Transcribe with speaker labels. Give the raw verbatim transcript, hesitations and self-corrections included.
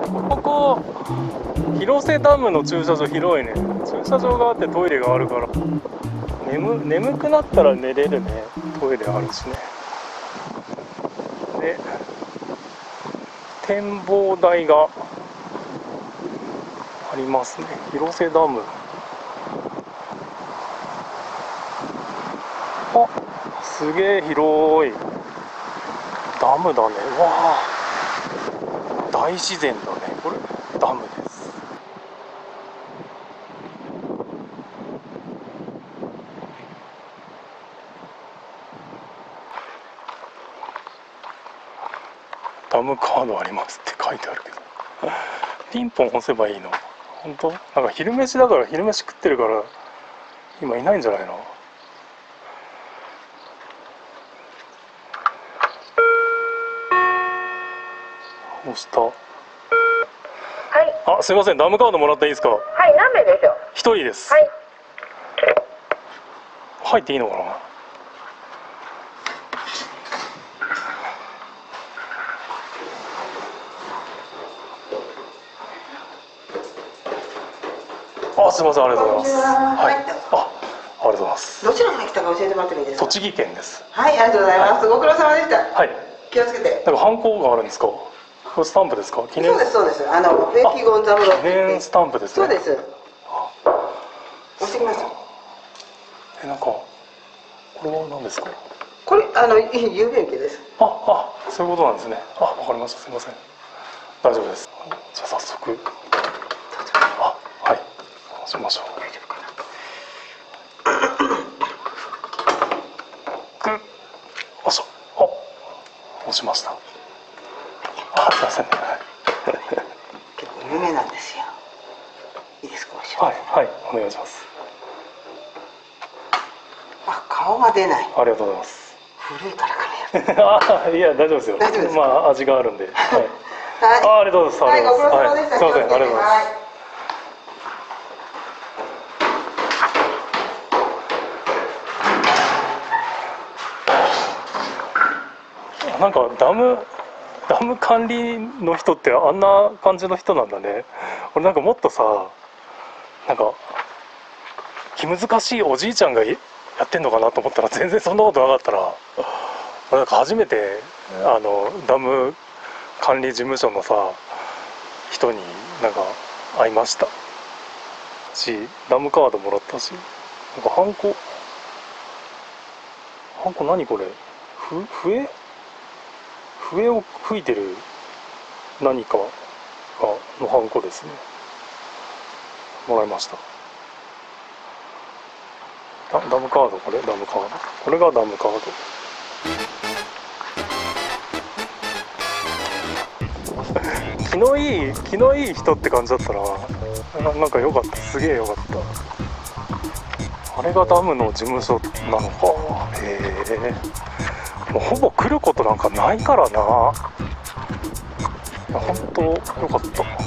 Speaker 1: ここ広瀬ダムの駐車場広いね。駐車場があってトイレがあるから、眠眠くなったら寝れるね。トイレあるしね。で展望台がありますね。広瀬ダム、あ、すげえ広いダムだね。うわあ、大自然だね。これダムです。ダムカードありますって書いてあるけど、ピンポン押せばいいの？本当？なんか昼飯だから、昼飯食ってるから今いないんじゃないの？押した。はい。あ、すいません、ダムカードもらっていいですか？
Speaker 2: はい、何名でしょう？
Speaker 1: 一人です。
Speaker 2: はい。
Speaker 1: 入っていいのかな？あ、すみません、ありがとうございます。はい。あ、ありがとうございます。
Speaker 2: どちらから来たか教えてもらってもいいですか？
Speaker 1: 栃木県です。
Speaker 2: はい、ありがとうございます。ご苦労様でした。
Speaker 1: はい。
Speaker 2: 気をつけて。
Speaker 1: なんかハンコがあるんですか？これスタンプですか？記念。
Speaker 2: そうですそうです。あのベキゴンザムロ
Speaker 1: 記念スタンプですね。
Speaker 2: そうです。押してきました。
Speaker 1: え、なんかこれは何ですか？
Speaker 2: これあの郵便受けです。
Speaker 1: あ、あ、そういうことなんですね。あ、わかりました。すみません。大丈夫です。じゃあ早速。あ、はい。押しましょう。
Speaker 2: 大丈夫かな。
Speaker 1: グッ。押しょ。あ、押しました。あ、すみませんね。
Speaker 2: 結構有名なんですよ。いいですか？
Speaker 1: はい、はい、お願いします。
Speaker 2: あ、顔が出ない。
Speaker 1: ありがとうございます。
Speaker 2: 古いからかね。
Speaker 1: あ、いや、大丈夫ですよ。
Speaker 2: 大丈夫ですか？
Speaker 1: まあ、味があるんで。はい。
Speaker 2: はい。
Speaker 1: あ、ありがとうございます。
Speaker 2: はい、ご苦労様
Speaker 1: はい、
Speaker 2: でした。
Speaker 1: すみません、ありがとうございます。なんかダムダム管理の人ってあんな感じの人なんだね。俺なんかもっとさ、なんか気難しいおじいちゃんがやってんのかなと思ったら全然そんなことなかったな。俺なんか初めてあのダム管理事務所のさ人になんか会いましたし、ダムカードもらったし、なんかハンコハンコ何これ？ふ笛笛を吹いてる何かがのハンコですね。もらいました。ダ, ダムカード、これダムカード、これがダムカード。気のいい気のいい人って感じだったな。な, なんか良かった。すげえ良かった。あれがダムの事務所なのか。へえ。もうほぼ来ることなんかないからな。いや、本当良かった。